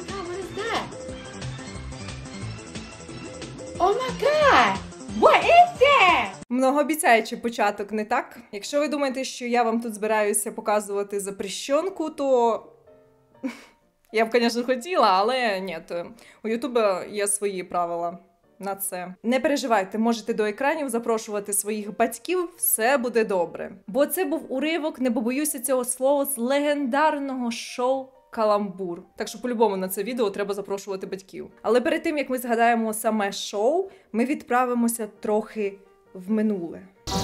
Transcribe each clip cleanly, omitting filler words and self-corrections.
God, what is that? Oh my God! What is that? Многообіцяючий початок, не так? Якщо ви думаєте, що я вам тут збираюся показувати запрещенку, то я б, звісно, хотіла, але ні. У Ютуба є свої правила на це. Не переживайте, можете до екранів запрошувати своїх батьків, все буде добре. Бо це був уривок, не побоюся цього слова, з легендарного шоу «Каламбур». Так що по-любому на це відео треба запрошувати батьків. Але перед тим, як ми згадаємо саме шоу, ми відправимося трохи в минуле.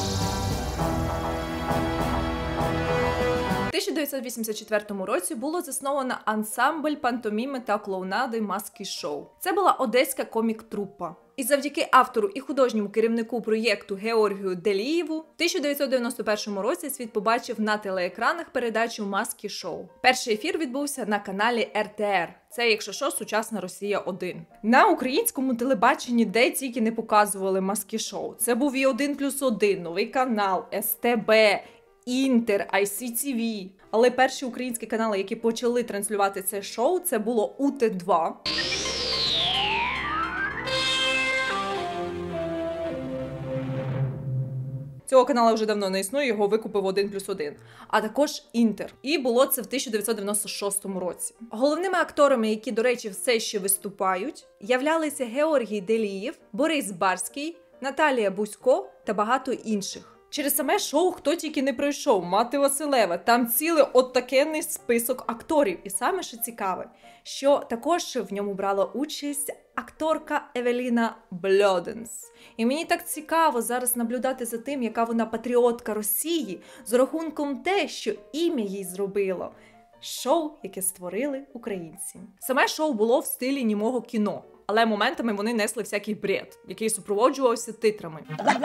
У 1984 році було засновано ансамбль пантоміми та клоунади «Маски шоу». Це була одеська комік-трупа. І завдяки автору і художньому керівнику проєкту Георгію Делієву в 1991 році світ побачив на телеекранах передачу «Маски шоу». Перший ефір відбувся на каналі РТР. Це, якщо що, сучасна Росія-1. На українському телебаченні де тільки не показували «Маски шоу». Це був і 1+1, Новий канал, СТБ, Інтер, ICTV. Але перші українські канали, які почали транслювати це шоу, це було УТ2. Цього каналу вже давно не існує, його викупив 1+1. А також Інтер. І було це в 1996 році. Головними акторами, які, до речі, все ще виступають, являлися Георгій Делієв, Борис Барський, Наталія Бузько та багато інших. Через саме шоу хто тільки не пройшов, Мати Василева, там цілий отакенний список акторів. І саме що цікаве, що також в ньому брала участь акторка Евеліна Бльоденс. І мені так цікаво зараз наблюдати за тим, яка вона патріотка Росії, з рахунком те, що ім'я їй зробило. Шоу, яке створили українці. Саме шоу було в стилі німого кіно, але моментами вони несли всякий бред, який супроводжувався титрами.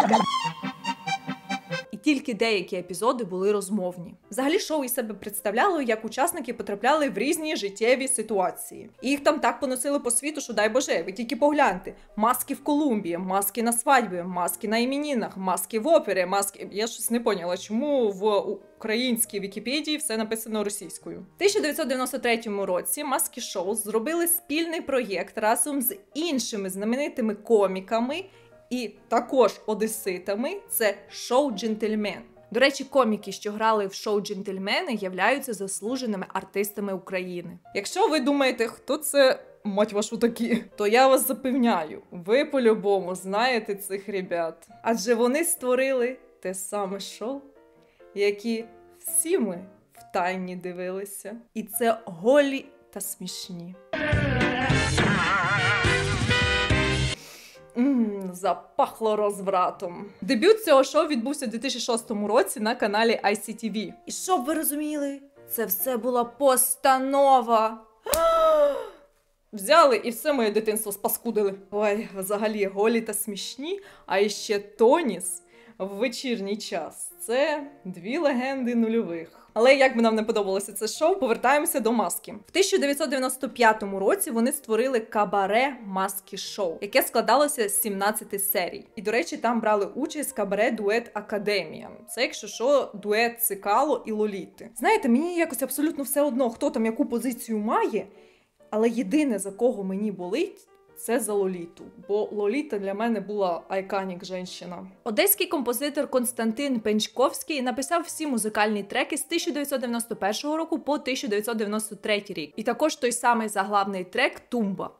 Тільки деякі епізоди були розмовні. Взагалі шоу із себе представляло, як учасники потрапляли в різні життєві ситуації. І їх там так поносили по світу, що дай Боже, ви тільки погляньте. Маски в Колумбії, маски на свадьбі, маски на іменинах, маски в опері, маски... Я щось не поняла, чому в українській Вікіпедії все написано російською. У 1993 році Маски шоу зробили спільний проєкт разом з іншими знаменитими коміками і також одеситами, це шоу «Джентльмен». До речі, коміки, що грали в шоу «Джентльмени», являються заслуженими артистами України. Якщо ви думаєте, хто це, мать вашу такі, то я вас запевняю, ви по-любому знаєте цих ребят. Адже вони створили те саме шоу, які всі ми втайні дивилися. І це голі та смішні. Запахло розвратом. Дебют цього шоу відбувся у 2006 році на каналі ICTV. І щоб ви розуміли, це все була постанова. Взяли і все моє дитинство спаскудили. Ой, взагалі голі та смішні, а іще Тоніс в вечірній час. Це дві легенди нульових. Але як би нам не подобалося це шоу, повертаємося до Маски. В 1995 році вони створили кабаре Маски шоу, яке складалося з 17 серій. І, до речі, там брали участь кабаре дует Академія. Це, якщо що, дует Цикало і Лоліти. Знаєте, мені якось абсолютно все одно, хто там яку позицію має, але єдине, за кого мені болить, це за Лоліту, бо Лоліта для мене була айконік жінка. Одеський композитор Константин Пенчковський написав всі музикальні треки з 1991 року по 1993 рік. І також той самий заглавний трек «Тумба».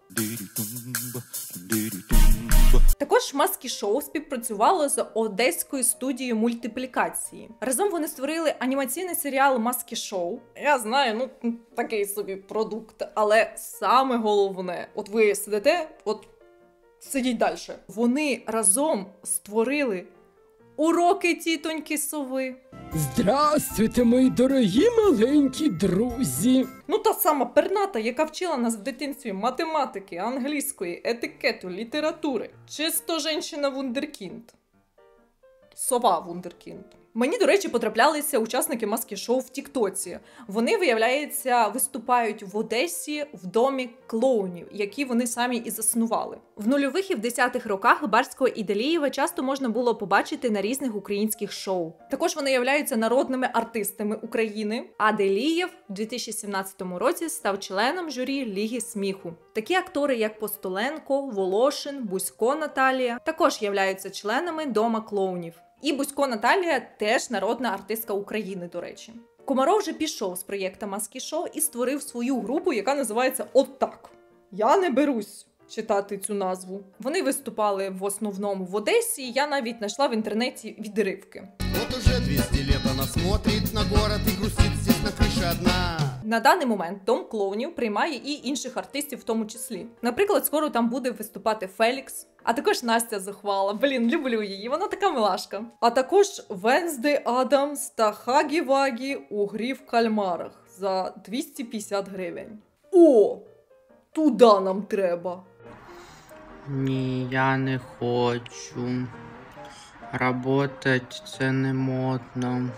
Також Маски шоу співпрацювало з одеською студією мультиплікації. Разом вони створили анімаційний серіал Маски шоу. Я знаю, такий собі продукт, але саме головне, от ви сидите, сидіть далі. Вони разом створили уроки тітоньки Сови. Здравствуйте, мої дорогі маленькі друзі! Та сама перната, яка вчила нас в дитинстві математики, англійської, етикету, літератури. Чисто жінчина вундеркінд. Сова вундеркінд. Мені, до речі, потраплялися учасники маски-шоу в Тіктоці. Вони, виявляється, виступають в Одесі в домі клоунів, які вони самі і заснували. В нульових і в 10-х роках Барського і Делієва часто можна було побачити на різних українських шоу. Також вони являються народними артистами України, а Делієв у 2017 році став членом журі Ліги сміху. Такі актори, як Постоленко, Волошин, Бусько Наталія, також являються членами дома клоунів. І Бусько Наталія теж народна артистка України, до речі. Комаров вже пішов з проєкта Маски-шоу і створив свою групу, яка називається «Отак». Я не берусь читати цю назву. Вони виступали в основному в Одесі, і я навіть знайшла в інтернеті відривки. Вот уже 200 лет она смотрит на город и грустит здесь на крыше одна. На даний момент Дом клоунів приймає і інших артистів в тому числі. Наприклад, скоро там буде виступати Фелікс, а також Настя Зухвала. Блін, люблю її, вона така милашка. А також Венсдей Адамс та Хагі Вагі у грі в кальмарах за 250 гривень. О, туди нам треба. Ні, я не хочу. Работать це не модно.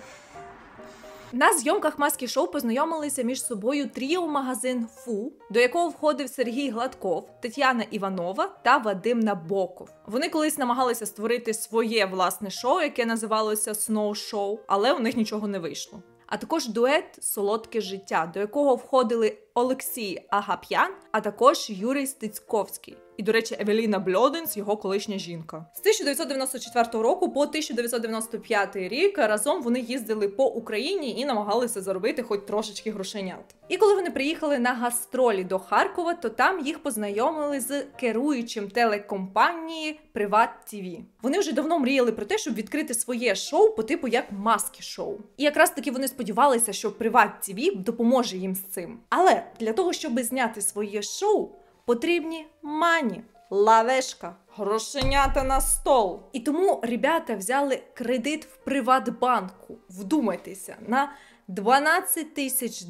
На зйомках Маски-шоу познайомилися між собою тріо-магазин «Фу», до якого входив Сергій Гладков, Тетяна Іванова та Вадим Набоков. Вони колись намагалися створити своє власне шоу, яке називалося «Сноу Шоу», але у них нічого не вийшло. А також дует «Солодке життя», до якого входили Олексій Агап'ян, а також Юрій Стецьковський. І, до речі, Евеліна Бльоденс, його колишня жінка. З 1994 року по 1995 рік разом вони їздили по Україні і намагалися заробити хоч трошечки грошенят. І коли вони приїхали на гастролі до Харкова, то там їх познайомили з керуючим телекомпанії Приват ТВ. Вони вже давно мріяли про те, щоб відкрити своє шоу по типу як Маски-шоу. І якраз таки вони сподівалися, що Приват ТВ допоможе їм з цим. Але для того, щоб зняти своє шоу, потрібні мані, лавешка, грошенята на стол. І тому ребята взяли кредит в Приватбанку, вдумайтеся, на $12 тисяч,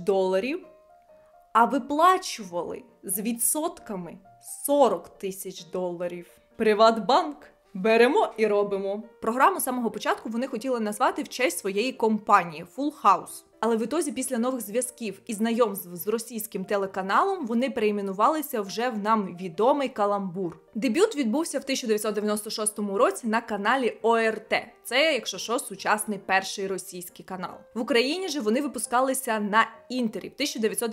а виплачували з відсотками $40 тисяч. Приватбанк. Беремо і робимо. Програму з самого початку вони хотіли назвати в честь своєї компанії Full House. Але в ітозі після нових зв'язків і знайомств з російським телеканалом вони перейменувалися вже в нам відомий «Каламбур». Дебют відбувся в 1996 році на каналі ОРТ. Це, якщо що, сучасний перший російський канал. В Україні же вони випускалися на Інтері в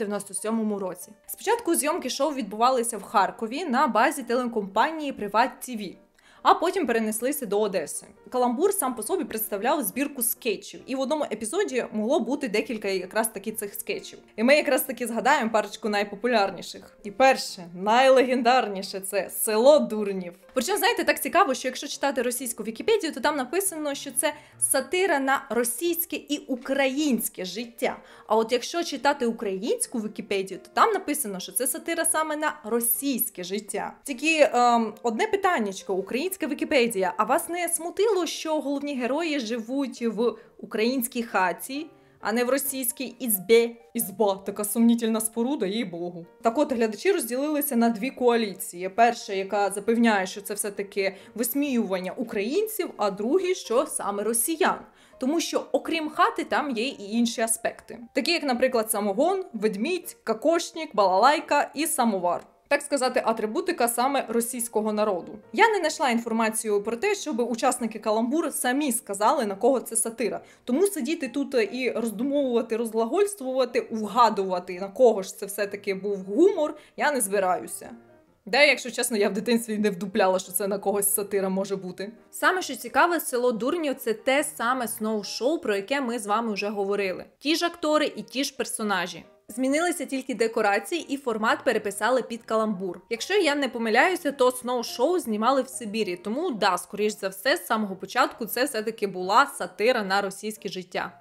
1997 році. Спочатку зйомки шоу відбувалися в Харкові на базі телекомпанії Приват ТВ. А потім перенеслися до Одеси. «Каламбур» сам по собі представляв збірку скетчів, і в одному епізоді могло бути декілька якраз таки цих скетчів. І ми якраз таки згадаємо парочку найпопулярніших. І перше, найлегендарніше – це «Село дурнів». Причому, знаєте, так цікаво, що якщо читати російську Вікіпедію, то там написано, що це сатира на російське і українське життя. А от якщо читати українську Вікіпедію, то там написано, що це сатира саме на російське життя. Тільки одне питаннячко, українська Вікіпедія, а вас не смутило, що головні герої живуть в українській хаті, а не в російській ізбі? Ізба – така сумнітельна споруда, їй-богу. Так от, глядачі розділилися на дві коаліції. Перша, яка запевняє, що це все-таки висміювання українців, а другі, що саме росіян. Тому що, окрім хати, там є і інші аспекти. Такі, як, наприклад, самогон, ведмідь, кокошник, балалайка і самовар. Так сказати, атрибутика саме російського народу. Я не знайшла інформацію про те, щоб учасники «Каламбур» самі сказали, на кого це сатира. Тому сидіти тут і роздумовувати, розглагольствувати, вгадувати, на кого ж це все-таки був гумор, я не збираюся. Да, якщо чесно, я в дитинстві не вдупляла, що це на когось сатира може бути. Саме, що цікаве, «Село дурнів» – це те саме сноу-шоу, про яке ми з вами вже говорили. Ті ж актори і ті ж персонажі. Змінилися тільки декорації і формат переписали під «Каламбур». Якщо я не помиляюся, то сноу-шоу знімали в Сибірі, тому да, скоріш за все, з самого початку це все-таки була сатира на російське життя.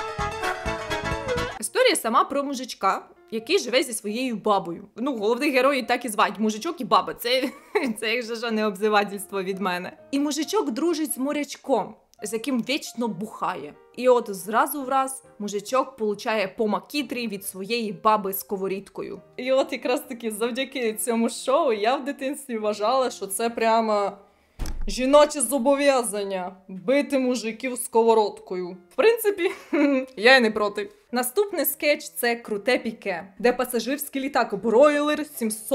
Історія сама про мужичка, який живе зі своєю бабою. Ну, головних героїв так і звать – мужичок і баба. Це якщо що, не обзивательство від мене. І мужичок дружить з морячком, з яким вічно бухає. І от зразу враз мужичок получає по макітрі від своєї баби сковорідкою. І от якраз таки завдяки цьому шоу я в дитинстві вважала, що це прямо Жіночі зобов'язання – бити мужиків сковородкою. В принципі, я й не проти. Наступний скетч – це «Круте піке», де пасажирський літак Бройлер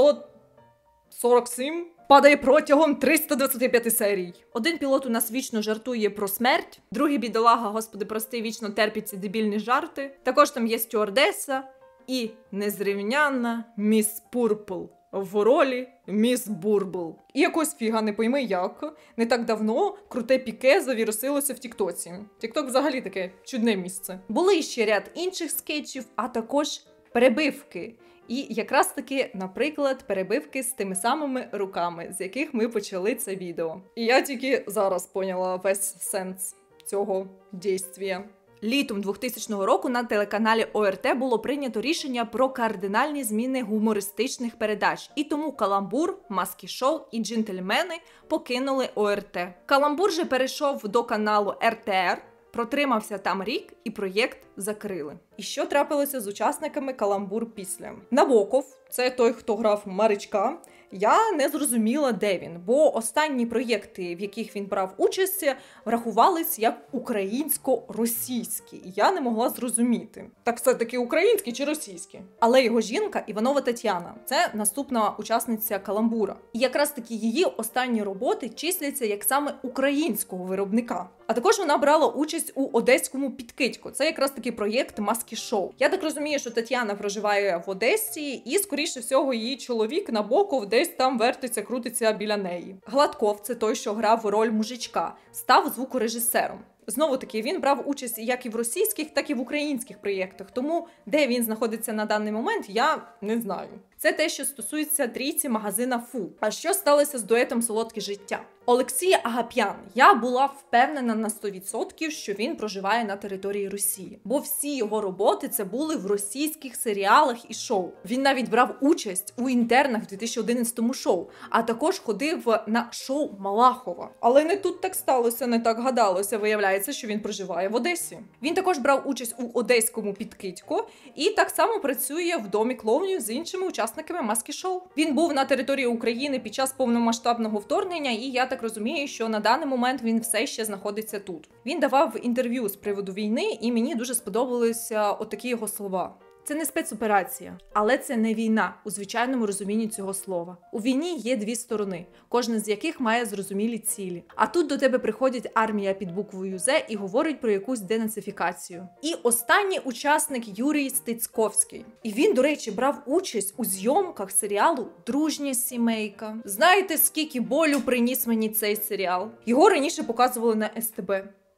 747 падає протягом 325 серій. Один пілот у нас вічно жартує про смерть, другий бідолага, господи прости, вічно терпить ці дебільні жарти. Також там є стюардеса і незрівнянна міс Пурпл в ролі міс Бурбл. І якось фіга не пойми як. Не так давно «Круте піке» завірусилося в Тіктоці. Тікток взагалі таке чудне місце. Були ще ряд інших скетчів, а також перебивки. І якраз таки, наприклад, перебивки з тими самими руками, з яких ми почали це відео. І я тільки зараз поняла весь сенс цього дійствія. Літом 2000 року на телеканалі ОРТ було прийнято рішення про кардинальні зміни гумористичних передач. І тому «Каламбур», «Маски шоу» і «Джентльмени» покинули ОРТ. «Каламбур» же перейшов до каналу РТР, протримався там рік і проєкт закрили. І що трапилося з учасниками «Каламбур» після? Набоков, це той, хто грав Маричка, я не зрозуміла, де він, бо останні проєкти, в яких він брав участь, врахувались як українсько-російські. І я не могла зрозуміти, так все-таки українські чи російські. Але його жінка Іванова Тетяна – це наступна учасниця «Каламбура». І якраз таки її останні роботи числяться як саме українського виробника. А також вона брала участь у одеському «Підкидько». Це якраз таки проєкт «Маски шоу». Я так розумію, що Тетяна проживає в Одесі і, скоріше всього, її чоловік Набоков десь там вертиться, крутиться біля неї. Гладков – це той, що грав роль мужичка, став звукорежисером. Знову-таки, він брав участь як і в російських, так і в українських проєктах, тому де він знаходиться на даний момент, я не знаю. Це те, що стосується трійці магазина «Фу». А що сталося з дуетом «Солодке життя»? Олексій Агап'ян. Я була впевнена на 100%, що він проживає на території Росії. Бо всі його роботи це були в російських серіалах і шоу. Він навіть брав участь у «Інтернах» в 2011 шоу, а також ходив на шоу Малахова. Але не тут так сталося, не так гадалося. Виявляється, що він проживає в Одесі. Він також брав участь у одеському «Підкидько» і так само працює в домі клоунів з іншими учасниками «Маски шоу». Він був на території України під час повномасштабного вторгнення, і я так розумію, що на даний момент він все ще знаходиться тут. Він давав інтерв'ю з приводу війни, і мені дуже сподобалися отакі його слова. Це не спецоперація, але це не війна у звичайному розумінні цього слова. У війні є дві сторони, кожна з яких має зрозумілі цілі. А тут до тебе приходить армія під буквою «З» і говорить про якусь денацифікацію. І останній учасник Юрій Стецьковський. І він, до речі, брав участь у зйомках серіалу «Дружня сімейка». Знаєте, скільки болю приніс мені цей серіал? Його раніше показували на СТБ.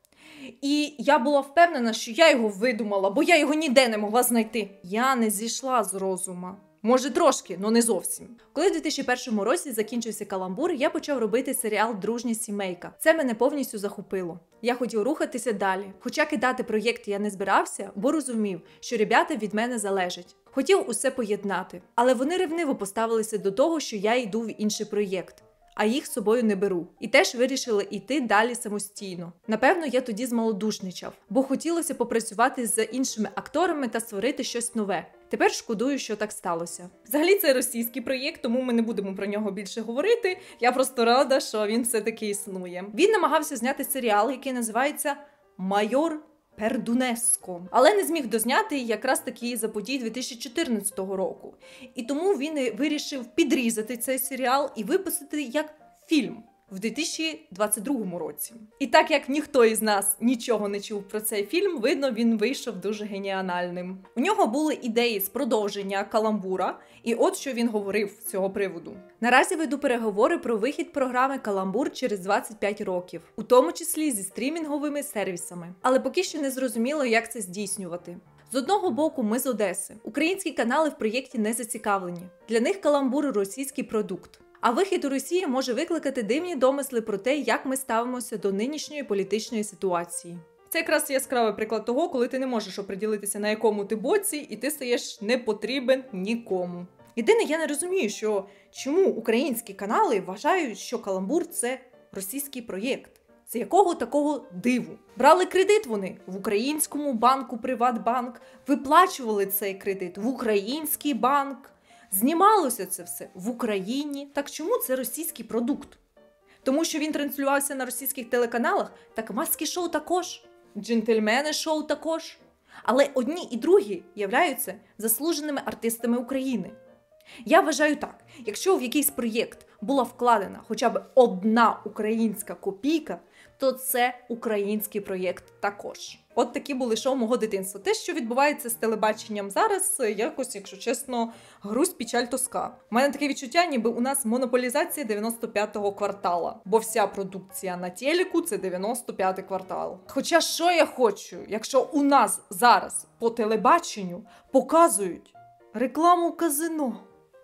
І я була впевнена, що я його видумала, бо я його ніде не могла знайти. Я не зійшла з розума. Може трошки, але не зовсім. Коли в 2001 році закінчився «Каламбур», я почав робити серіал «Дружня сімейка». Це мене повністю захопило. Я хотів рухатися далі. Хоча кидати проєкт я не збирався, бо розумів, що ребята від мене залежать. Хотів усе поєднати. Але вони ревниво поставилися до того, що я йду в інший проєкт. А їх з собою не беру. І теж вирішили йти далі самостійно. Напевно, я тоді змалодушничав, бо хотілося попрацювати з іншими акторами та створити щось нове. Тепер шкодую, що так сталося. Взагалі, це російський проєкт, тому ми не будемо про нього більше говорити. Я просто рада, що він все-таки існує. Він намагався зняти серіал, який називається «Майор Пердунеско», але не зміг дозняти якраз таки за подій 2014 року. І тому він вирішив підрізати цей серіал і випустити як фільм в 2022 році. І так як ніхто із нас нічого не чув про цей фільм, видно, він вийшов дуже геніальним. У нього були ідеї з продовження «Каламбура», і от що він говорив з цього приводу. Наразі веду переговори про вихід програми «Каламбур» через 25 років, у тому числі зі стрімінговими сервісами. Але поки що не зрозуміло, як це здійснювати. З одного боку, ми з Одеси. Українські канали в проєкті не зацікавлені. Для них «Каламбур» – російський продукт. А вихід у Росії може викликати дивні домисли про те, як ми ставимося до нинішньої політичної ситуації. Це якраз яскравий приклад того, коли ти не можеш оприділитися, на якому ти боці, і ти стаєш не потрібен нікому. Єдине, я не розумію, чому українські канали вважають, що «Каламбур» – це російський проєкт. З якого такого диву? Брали кредит вони в українському банку «Приватбанк», виплачували цей кредит в український банк. Знімалося це все в Україні. Так чому це російський продукт? Тому що він транслювався на російських телеканалах, так маски-шоу також, джентльмени-шоу також. Але одні і другі являються заслуженими артистами України. Я вважаю так, якщо в якийсь проєкт була вкладена хоча б одна українська копійка, то це український проєкт також. От такі були шоу мого дитинства. Те, що відбувається з телебаченням зараз, якось, якщо чесно, грусть, печаль, тоска. У мене таке відчуття, ніби у нас монополізація 95-го квартала. Бо вся продукція на телеку – це 95-й квартал. Хоча що я хочу, якщо у нас зараз по телебаченню показують рекламу казино?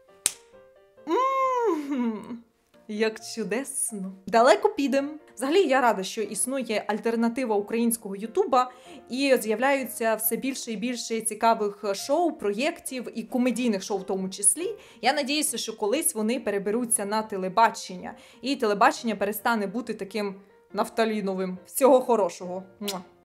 Як чудесно. Далеко підем. Взагалі, я рада, що існує альтернатива українського Ютуба і з'являються все більше і більше цікавих шоу, проєктів і комедійних шоу в тому числі. Я надіюся, що колись вони переберуться на телебачення, і телебачення перестане бути таким нафталіновим. Всього хорошого. Муа.